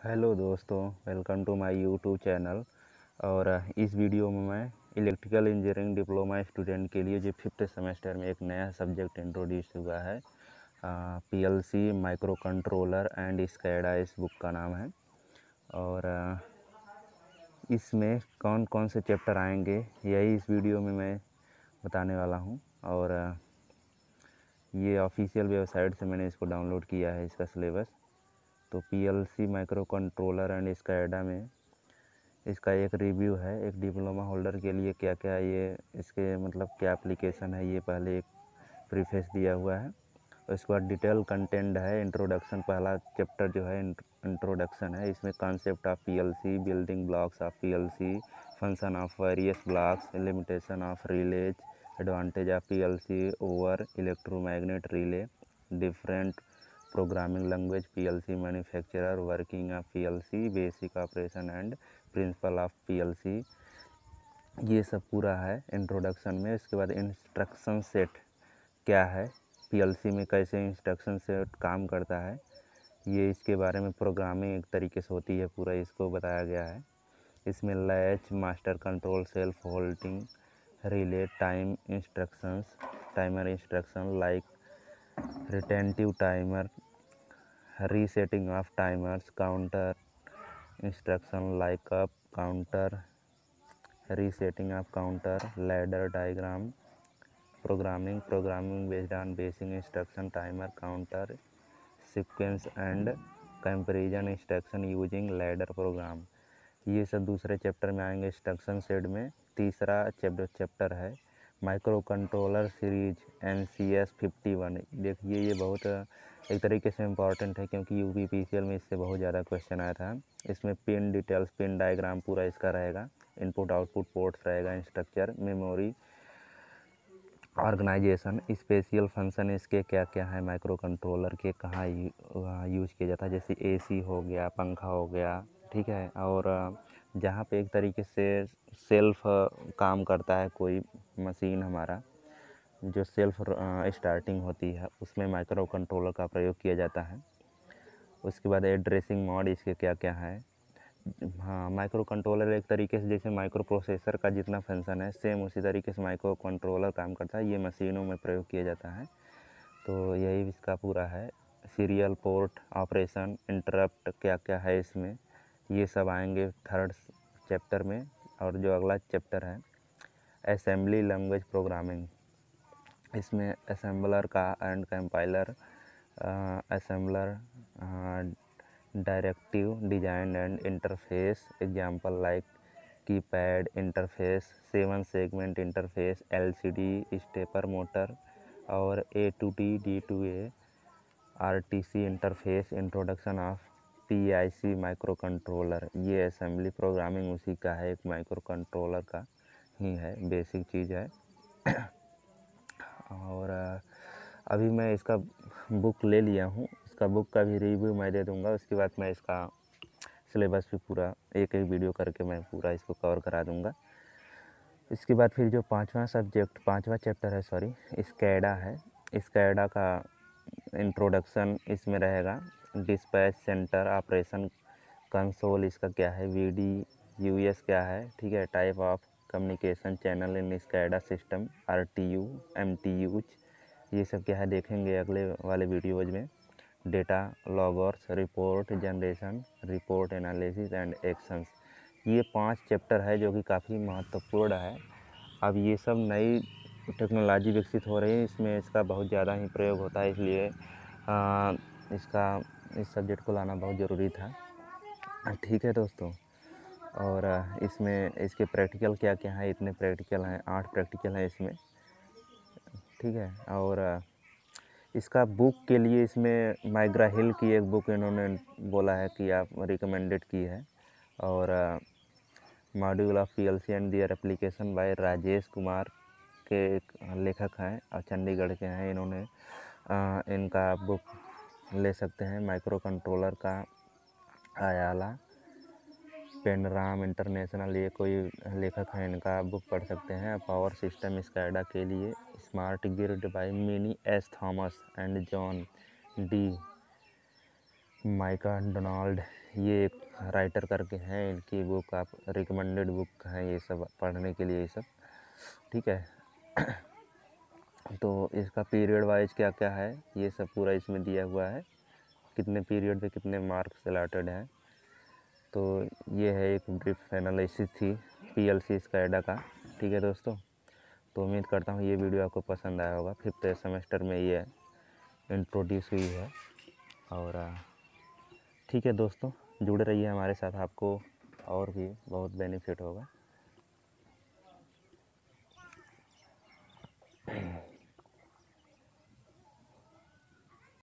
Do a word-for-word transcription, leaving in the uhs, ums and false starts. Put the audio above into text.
Hello दोस्तों, welcome to my YouTube channel. और इस वीडियो में मैं इलेक्ट्रिकल इंजीनियरिंग डिप्लोमा स्टूडेंट के लिए जो फिफ्थ सेमेस्टर में एक नया सब्जेक्ट इंट्रोड्यूस हुआ है, PLC microcontroller and SCADA, इस बुक का नाम है। और आ, इसमें कौन कौन से चैप्टर आएंगे यही इस वीडियो में मैं बताने वाला हूं। और आ, ये ऑफिशियल वेबसाइट से मैंने इसको डाउनलोड किया है, इसका सिलेबस। तो PLC microcontroller and SCADA में इसका एक रिव्यू है, एक डिप्लोमा होल्डर के लिए क्या क्या ये इसके मतलब क्या एप्लीकेशन है, ये पहले एक प्रीफेस दिया हुआ है। और इसके बाद डिटेल कंटेंट है, इंट्रोडक्शन, पहला चैप्टर जो है इंट्रोडक्शन है। इसमें concept of PLC, building blocks of PLC, function of various blocks, limitation of relays, advantage of PLC over electromagnet relay, different programming language, PLC manufacturer, working of PLC, basic operation and principle of PLC, ये सब पूरा है introduction में। इसके बाद instruction set क्या है, PLC में कैसे इंस्ट्रक्शन सेट काम करता है, ये इसके बारे में प्रोग्रामिंग एक तरीके से होती है, पूरा इसको बताया गया है। इसमें latch, master control, self holding relay, time instructions, timer instruction like retentive timer, resetting of timers, counter instruction like up counter, resetting of counter, ladder diagram, programming, programming based on basic instruction, timer, counter, sequence and comparison instruction using ladder program, ये सब दूसरे chapter में आएंगे। Instruction set में तीसरा chapter chapter है microcontroller series N C S fifty one. देखिए ये बहुत एक तरीके से इम्पॉर्टेंट है, क्योंकि U P P C L में इससे बहुत ज़्यादा क्वेश्चन आया था। इसमें पिन डिटेल्स, पिन डायग्राम पूरा इसका रहेगा, इनपुट आउटपुट पोर्ट्स रहेगा, instruction, memory, organization, special function इसके क्या क्या है, माइक्रो कंट्रोलर के कहाँ यूज़ किया जाता है, जैसे एसी हो गया, पंखा हो गया, ठीक है। और जहाँ पे एक तरीके से सेल्फ काम करता है कोई मशीन हमारा, जो सेल्फ स्टार्टिंग होती है, उसमें माइक्रो कंट्रोलर का प्रयोग किया जाता है। उसके बाद एड्रेसिंग मोड इसके क्या क्या है। हाँ, माइक्रो कंट्रोलर एक तरीके से जैसे माइक्रो प्रोसेसर का जितना फंक्शन है, सेम उसी तरीके से माइक्रो कंट्रोलर काम करता है, ये मशीनों में प्रयोग किया जाता है। तो यही इसका पूरा है। सीरियल पोर्ट ऑपरेशन, इंटरप्ट क्या क्या है इसमें, ये सब आएंगे थर्ड चैप्टर में। और जो अगला चैप्टर है असेंबली लैंग्वेज प्रोग्रामिंग, इसमें असेंबलर का and compiler, assembler, directive design and interface, example like keypad interface, seven segment interface, LCD stepper motor, और A to T, D to A, RTC interface, introduction of PIC microcontroller, ये assembly programming उसी का है, एक micro controller का ही है, basic चीज़ है। और अभी मैं इसका बुक ले लिया हूँ, इसका बुक का भी रिव्यू मैं दे दूँगा। उसके बाद मैं इसका सिलेबस भी पूरा एक एक वीडियो करके मैं पूरा इसको कवर करा दूँगा। इसके बाद फिर जो पांचवा सब्जेक्ट, पांचवा चैप्टर है, सॉरी, स्कैडा है। स्कैडा का इंट्रोडक्शन इसमें रहेगा। डिस्पैच सेंटर ऑपरेशन कंसोल इसका क्या है, वी डी यू एस क्या है, ठीक है। Type of communication channel in SCADA system, R T U, M T U's, ये सब क्या है देखेंगे अगले वाले वीडियोज़ में। Data loggers, report generation, report analysis and actions, ये पांच चैप्टर है जो कि काफ़ी महत्वपूर्ण है। अब ये सब नई टेक्नोलॉजी विकसित हो रही है, इसमें इसका बहुत ज़्यादा ही प्रयोग होता है, इसलिए आ, इसका इस सब्जेक्ट को लाना बहुत ज़रूरी था, ठीक है दोस्तों। और इसमें इसके प्रैक्टिकल क्या क्या है, इतने प्रैक्टिकल हैं, आठ प्रैक्टिकल हैं इसमें, ठीक है। और इसका बुक के लिए इसमें माइग्रा हिल की एक बुक इन्होंने बोला है कि आप रिकमेंडेड की है। और module of PLC and their application by Rajesh Kumar के एक लेखक हैं और चंडीगढ़ के हैं, इन्होंने आ, इनका बुक ले सकते हैं। माइक्रो कंट्रोलर का आयाला पेनराम इंटरनेशनल, ये कोई लेखक है, इनका बुक पढ़ सकते हैं। पावर सिस्टम स्कैडा के लिए smart grid by Mini S Thomas and John D McDonald, ये एक राइटर करके हैं, इनकी बुक आप रिकमेंडेड बुक है ये सब पढ़ने के लिए ये सब, ठीक है। तो इसका पीरियड वाइज क्या क्या है ये सब पूरा इसमें दिया हुआ है, कितने पीरियड पे कितने मार्क्स अलॉटेड हैं। तो ये है एक ब्रीफ एनालिसिस थी पीएलसी स्कैडा का, ठीक है दोस्तों। तो उम्मीद करता हूँ ये वीडियो आपको पसंद आया होगा। फिफ्थ सेमेस्टर में ये इंट्रोड्यूस हुई है। और ठीक है दोस्तों, जुड़े रहिए हमारे साथ, आपको और भी बहुत बेनिफिट होगा।